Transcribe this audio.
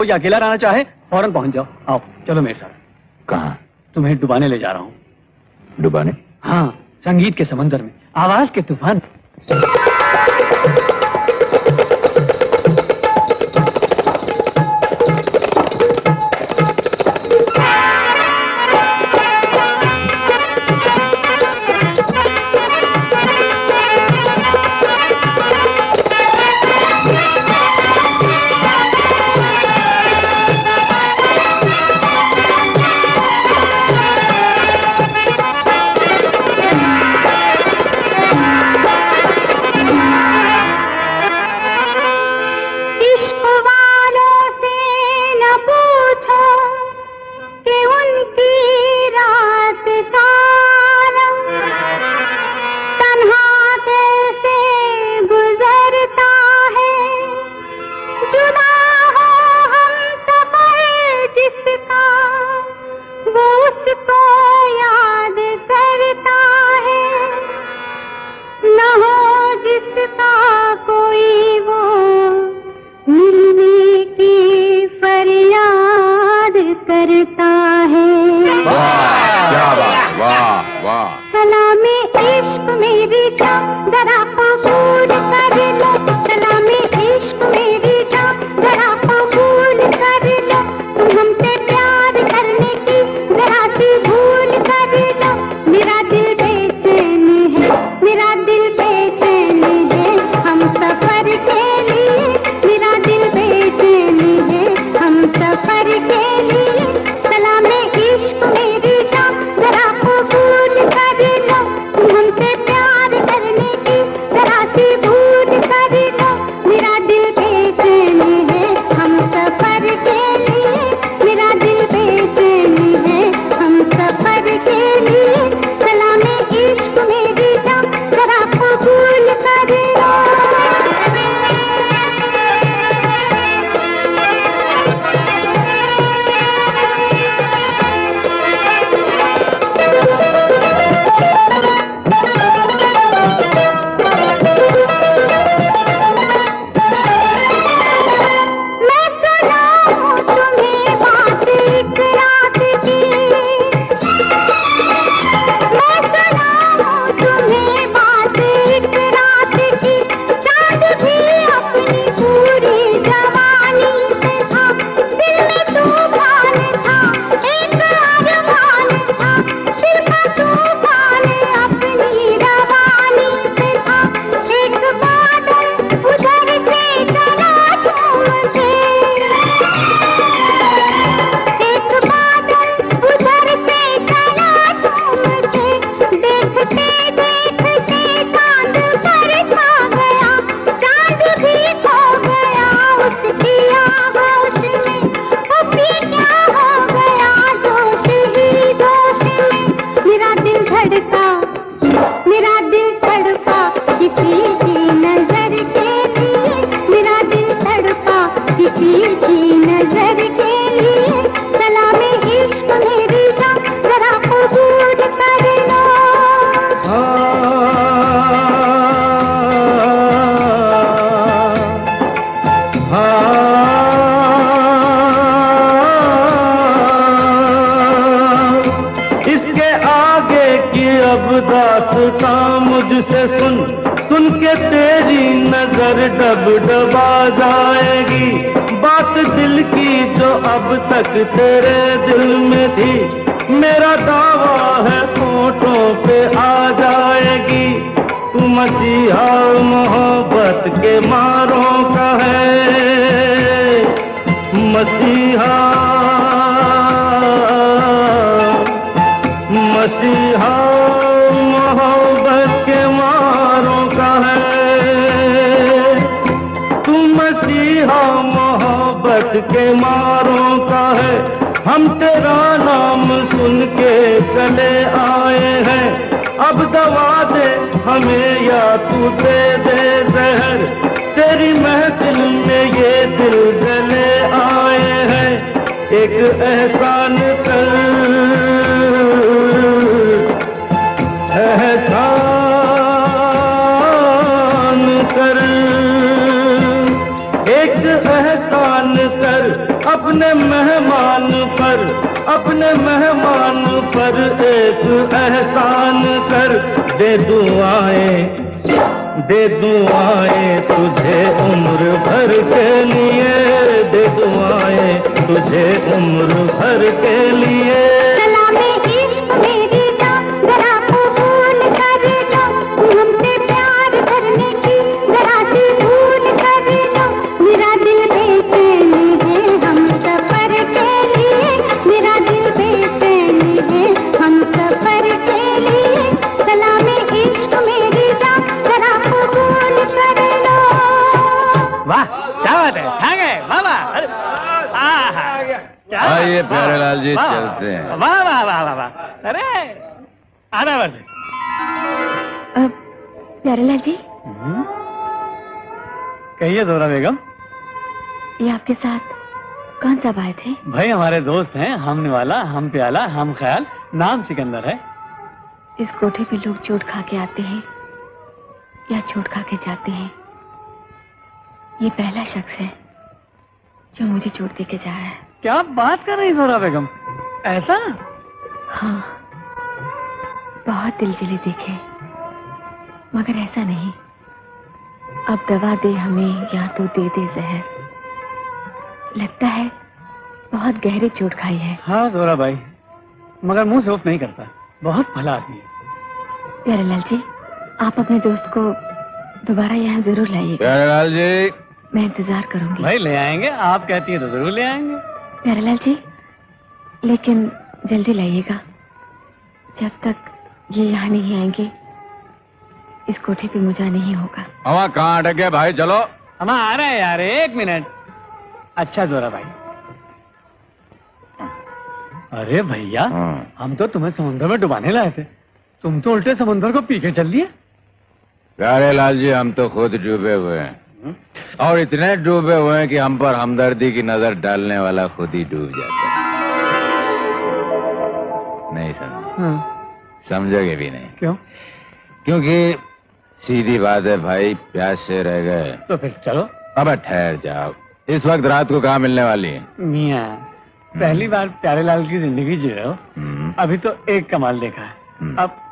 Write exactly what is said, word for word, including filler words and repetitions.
कोई अकेला रहना चाहे फौरन पहुंच जाओ। आओ चलो मेरे साथ। कहाँ? तुम्हें डुबाने ले जा रहा हूँ। डुबाने? हाँ, संगीत के समंदर में, आवाज के तूफान। एक एहसान कर अपने मेहमान पर, अपने मेहमान पर एक एहसान कर। दे दुआएं, दे दुआएं तुझे उम्र भर के लिए, दे दुआएं तुझे उम्र भर के लिए। सलामे इश्क मेरी जान, जरा कबूल कर लो, हमसे प्यार करने की जरा सी भूल कर लो। मेरा दिल बेचैन है हम सफर के लिए, मेरा दिल बेचैन है हम सफर के लिए। सलामे इश्क मेरी जान, जरा कबूल कर लो। वाह क्या बात है, छा गए, वाह वाह। अरे आहा, क्या बात आइए है, प्यारेलाल जी, वाह, चलते हैं। वाह वाह वाह वाह वाह। अरे आधा वर्ष। अब प्यारेलाल जी, कहिए जोरा बेगम। ये आपके साथ कौन सा आए थे? भाई हमारे दोस्त हैं, हमने वाला, हम प्याला, हम ख्याल, नाम सिकंदर है। इस कोठे पे लोग चोट खा के आते हैं या चोट खा के जाते हैं। ये पहला शख्स है जो मुझे चोट दे के जा रहा है। क्या बात कर रही जोरा बेगम, ऐसा? हाँ, बहुत दिलजली देखे, मगर ऐसा नहीं। अब दवा दे हमें या तो दे दे जहर। लगता है बहुत गहरी चोट खाई है। हाँ जोरा भाई, मगर मुंह से उफ नहीं करता, बहुत भला आदमी है। प्यारेलाल जी, आप अपने दोस्त को दोबारा यहाँ जरूर लाइएगा। प्यारेलाल जी, मैं इंतजार करूंगी। भाई ले आएंगे, आप कहती है तो जरूर ले आएंगे। प्यारेलाल जी, लेकिन जल्दी लाइएगा। जब तक ये यहाँ नहीं आएंगे इस कोठे पे मुजरा नहीं होगा। हवा कहाँ अटके भाई, चलो। हम आ रहे हैं यार, एक मिनट। अच्छा जोरा भाई। अरे भैया, हम तो तुम्हें समुद्र में डुबाने लाए थे, तुम तो उल्टे समुद्र को पी के चल दिए। प्यारेलाल जी, हम तो खुद डूबे हुए हैं, और इतने डूबे हुए हैं कि हम पर हमदर्दी की नजर डालने वाला खुद ही डूब जाता है। नहीं समझ हाँ। समझोगे भी नहीं। क्यों? क्योंकि सीधी बात है भाई, प्यास से रह गए। तो फिर चलो। अब ठहर जाओ, इस वक्त रात को कहाँ मिलने वाली है? मियाँ, पहली बार प्यारेलाल की जिंदगी जी रहे हो, हम्म। अभी तो एक कमाल देखा है, अब